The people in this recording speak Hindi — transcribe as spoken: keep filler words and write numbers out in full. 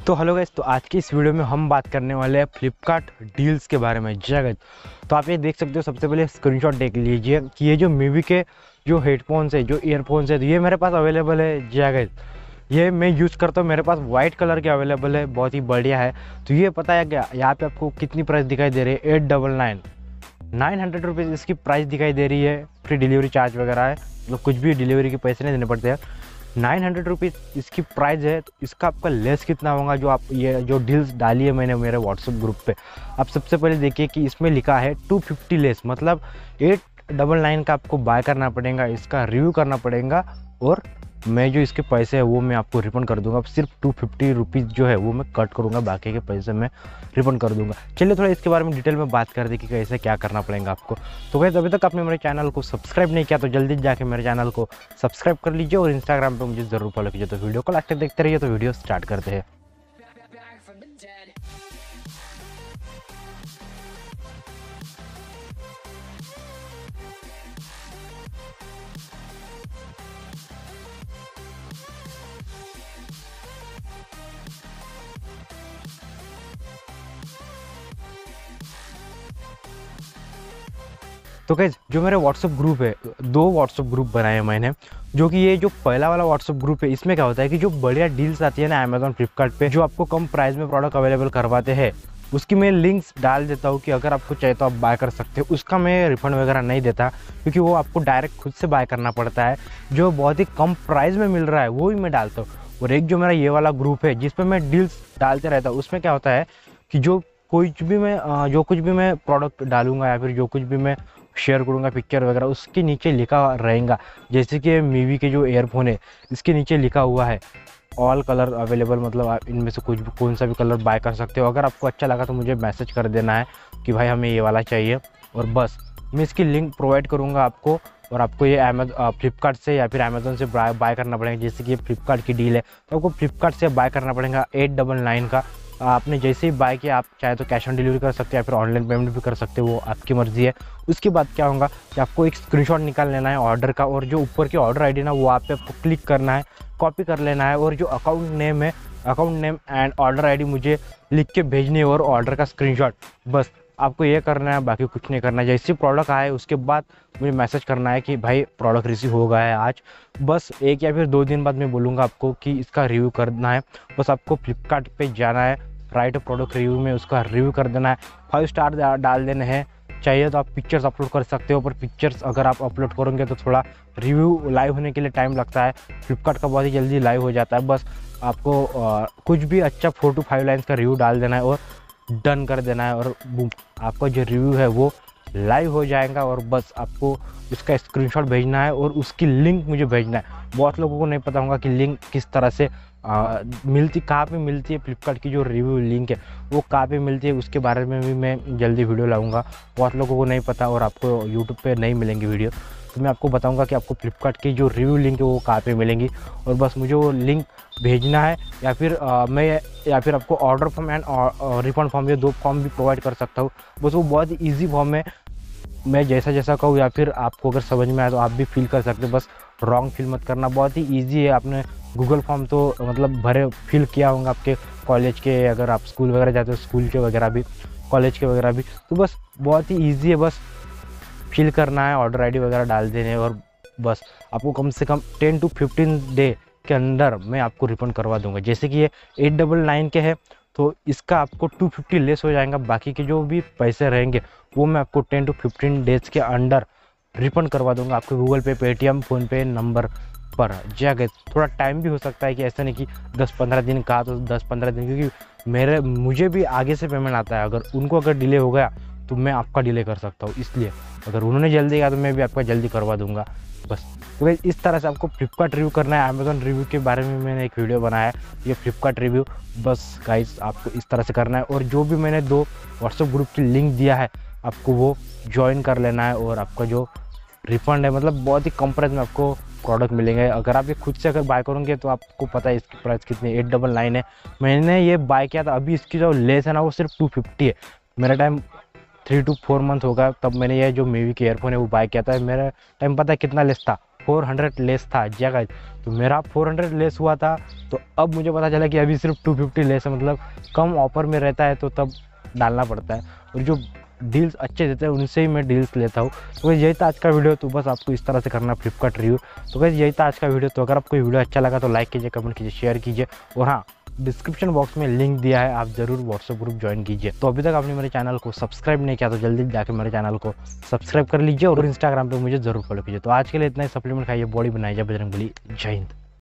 तो हेलो गाइस, तो आज की इस वीडियो में हम बात करने वाले हैं फ्लिपकार्ट डील्स के बारे में। जी गाइस, तो आप ये देख सकते हो। सबसे पहले स्क्रीनशॉट देख लीजिए कि ये जो म्यूवी के जो हेडफोन्स है, जो ईयरफोन्स है, तो ये मेरे पास अवेलेबल है। जी गाइस, ये मैं यूज़ करता हूँ, मेरे पास वाइट कलर के अवेलेबल है, बहुत ही बढ़िया है। तो ये पता है क्या, यहाँ पे आपको कितनी प्राइस दिखाई दे रही है? Eight double nine nine hundred rupees इसकी प्राइस दिखाई दे रही है। फ्री डिलीवरी चार्ज वगैरह है, मतलब कुछ भी डिलीवरी के पैसे नहीं देने पड़ते हैं। नाइन हंड्रेड रुपीज़ इसकी प्राइस है। तो इसका आपका लेस कितना होगा? जो आप ये जो डील्स डाली है मैंने मेरे व्हाट्सएप ग्रुप पे, आप सबसे पहले देखिए कि इसमें लिखा है टू फिफ्टी लेस, मतलब एट डबल नाइन का आपको बाय करना पड़ेगा, इसका रिव्यू करना पड़ेगा, और मैं जो इसके पैसे है वो मैं आपको रिफंड कर दूंगा। सिर्फ टू फिफ्टी रुपीज़ जो है वो मैं कट करूँगा, बाकी के पैसे मैं रिफंड कर दूंगा। चलिए थोड़ा इसके बारे में डिटेल में बात कर दे कि कैसे क्या करना पड़ेगा आपको। तो गाइस, अभी तक आपने मेरे चैनल को सब्सक्राइब नहीं किया तो जल्दी जाके मेरे चैनल को सब्सक्राइब कर लीजिए, और इंस्टाग्राम पे मुझे ज़रूर फॉलो कीजिए। तो वीडियो को लास्ट तक देखते रहिए। तो वीडियो स्टार्ट करते हैं। तो गाइस, जो मेरे व्हाट्सअप ग्रुप है, दो व्हाट्सअप ग्रुप बनाए हैं मैंने। जो कि ये जो पहला वाला व्हाट्सअप ग्रुप है, इसमें क्या होता है कि जो बढ़िया डील्स आती है ना अमेजोन फ्लिपकार्ट पे, जो आपको कम प्राइस में प्रोडक्ट अवेलेबल करवाते हैं, उसकी मैं लिंक्स डाल देता हूँ कि अगर आपको चाहिए तो आप बाय कर सकते हो। उसका मैं रिफंड वगैरह नहीं देता, क्योंकि वो आपको डायरेक्ट खुद से बाय करना पड़ता है। जो बहुत ही कम प्राइस में मिल रहा है वो ही मैं डालता हूँ। और एक जो मेरा ये वाला ग्रुप है जिस पर मैं डील्स डालते रहता हूँ, उसमें क्या होता है कि जो कुछ भी मैं जो कुछ भी मैं प्रोडक्ट डालूंगा या फिर जो कुछ भी मैं शेयर करूँगा पिक्चर वगैरह, उसके नीचे लिखा रहेगा। जैसे कि मीवी के जो ईयरफोन है, इसके नीचे लिखा हुआ है ऑल कलर अवेलेबल, मतलब आप इनमें से कुछ भी कौन सा भी कलर बाय कर सकते हो। अगर आपको अच्छा लगा तो मुझे मैसेज कर देना है कि भाई हमें ये वाला चाहिए, और बस मैं इसकी लिंक प्रोवाइड करूँगा आपको। और आपको ये अमेजोन फ्लिपकार्ट से या फिर अमेजोन से बाय करना पड़ेगा। जैसे कि ये फ्लिपकार्ट की डील है तो आपको फ्लिपकार्ट से बाय करना पड़ेगा एट डबल नाइन का। आपने जैसे ही बाय किया, आप चाहे तो कैश ऑन डिलीवरी कर सकते हैं या फिर ऑनलाइन पेमेंट भी कर सकते हो, वो आपकी मर्जी है। उसके बाद क्या होगा कि आपको एक स्क्रीनशॉट निकाल लेना है ऑर्डर का, और जो ऊपर की ऑर्डर आईडी ना वो आप पे आपको क्लिक करना है, कॉपी कर लेना है, और जो अकाउंट नेम है, account name and order ID मुझे लिख के भेजनी है, और ऑर्डर का स्क्रीनशॉट। बस आपको ये करना है, बाकी कुछ नहीं करना है। जैसे प्रोडक्ट आए उसके बाद मुझे मैसेज करना है कि भाई प्रोडक्ट रिसीव हो गया है आज। बस एक या फिर दो दिन बाद मैं बोलूँगा आपको कि इसका रिव्यू करना है। बस आपको फ्लिपकार्ट पे जाना है, राइट प्रोडक्ट रिव्यू में उसका रिव्यू कर देना है, फाइव स्टार डाल देने हैं। चाहिए तो आप पिक्चर्स अपलोड कर सकते हो, पर पिक्चर्स अगर आप अपलोड करोगे तो थोड़ा रिव्यू लाइव होने के लिए टाइम लगता है। फ्लिपकार्ट का बहुत ही जल्दी लाइव हो जाता है। बस आपको आ, कुछ भी अच्छा फोर टू फाइव लाइन्स का रिव्यू डाल देना है और डन कर देना है, और बूम, आपका जो रिव्यू है वो लाइव हो जाएगा। और बस आपको उसका स्क्रीनशॉट भेजना है और उसकी लिंक मुझे भेजना है। बहुत लोगों को नहीं पता होगा कि लिंक किस तरह से आ, मिलती, कहाँ पे मिलती है। फ्लिपकार्ट की जो रिव्यू लिंक है वो कहाँ पे मिलती है, उसके बारे में भी मैं जल्दी वीडियो लाऊंगा। बहुत लोगों को नहीं पता और आपको यूट्यूब पे नहीं मिलेंगी वीडियो, तो मैं आपको बताऊंगा कि आपको फ्लिपकार्ट की जो रिव्यू लिंक है वो कहाँ पे मिलेंगी। और बस मुझे वो लिंक भेजना है, या फिर आ, मैं या फिर आपको order form and refund form, ये दो फॉर्म भी प्रोवाइड कर सकता हूँ। बस वो बहुत ही ईजी फॉर्म है, मैं जैसा जैसा कहूँ, या फिर आपको अगर समझ में आए तो आप भी फिल कर सकते हो। बस रॉन्ग फिल मत करना, बहुत ही इजी है। आपने गूगल फॉर्म तो मतलब भरे फिल किया होगा आपके कॉलेज के, अगर आप स्कूल वगैरह जाते हो स्कूल के वगैरह भी, कॉलेज के वगैरह भी, तो बस बहुत ही ईजी है। बस फिल करना है, ऑर्डर आईडी वगैरह डाल देने, और बस आपको कम से कम टेन टू फिफ्टीन डे के अंदर मैं आपको रिफंड करवा दूंगा। जैसे कि ये एट डबल नाइन के है तो इसका आपको टू फिफ्टी लेस हो जाएगा, बाकी के जो भी पैसे रहेंगे वो मैं आपको टेन टू फिफ्टीन डेज के अंदर रिफंड करवा दूंगा आपके गूगल पे, पेटीएम, फ़ोनपे नंबर पर। जाके थोड़ा टाइम भी हो सकता है, कि ऐसा नहीं कि दस पंद्रह दिन कहा तो दस पंद्रह दिन, क्योंकि मेरे मुझे भी आगे से पेमेंट आता है। अगर उनको अगर डिले हो गया तो मैं आपका डिले कर सकता हूँ, इसलिए अगर उन्होंने जल्दी किया तो मैं भी आपका जल्दी करवा दूंगा। बस तो भाई इस तरह से आपको फ्लिपकार्ट रिव्यू करना है। अमेजोन रिव्यू के बारे में मैंने एक वीडियो बनाया है, ये फ्लिपकार्ट रिव्यू। बस गाइस, आपको इस तरह से करना है, और जो भी मैंने दो व्हाट्सएप ग्रुप की लिंक दिया है आपको वो ज्वाइन कर लेना है, और आपका जो रिफंड है, मतलब बहुत ही कम प्राइस में आपको प्रोडक्ट मिलेंगे। अगर आप ये खुद से अगर बाय करोगे तो आपको पता है इसकी प्राइस कितनी, एट डबल नाइन है। मैंने ये बाय किया था, अभी इसकी जो लेस है ना वो सिर्फ टू फिफ्टी है। मेरा time three to four month होगा तब मैंने ये जो मीवी के ईयरफोन है वो बाय किया था। मेरा टाइम पता है कितना लेस था, फोर हंड्रेड लेस था जी गाइस। तो मेरा फोर हंड्रेड लेस हुआ था, तो अब मुझे पता चला कि अभी सिर्फ टू फिफ्टी लेस है, मतलब कम ऑफर में रहता है तो तब डालना पड़ता है, और जो डील्स अच्छे देते हैं उनसे ही मैं डील्स लेता हूँ। तो वैसे यही था आज का वीडियो, तो बस आपको इस तरह से करना फ्लिपकार्ट रिव्यू। तो वैसे यही था आज का वीडियो। तो अगर आपको वीडियो अच्छा लगा तो लाइक कीजिए, कमेंट कीजिए, शेयर कीजिए, और हाँ, डिस्क्रिप्शन बॉक्स में लिंक दिया है, आप जरूर व्हाट्सएप ग्रुप ज्वाइन कीजिए। तो अभी तक आपने मेरे चैनल को सब्सक्राइब नहीं किया तो जल्दी जाकर मेरे चैनल को सब्सक्राइब कर लीजिए, और इंस्टाग्राम पे मुझे जरूर फॉलो कीजिए। तो आज के लिए इतना ही। सप्लीमेंट खाइए, बॉडी बनाइए, बजरंगबली। जय हिंद।